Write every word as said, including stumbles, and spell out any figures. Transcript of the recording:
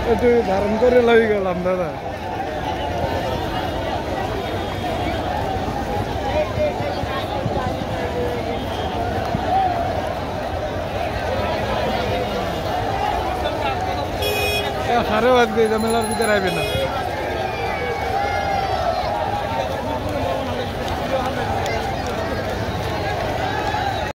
একটু ধারণ করে লই গেলাম দাদা। হারে বাদ গই মেলার ভিতরে আইবে না।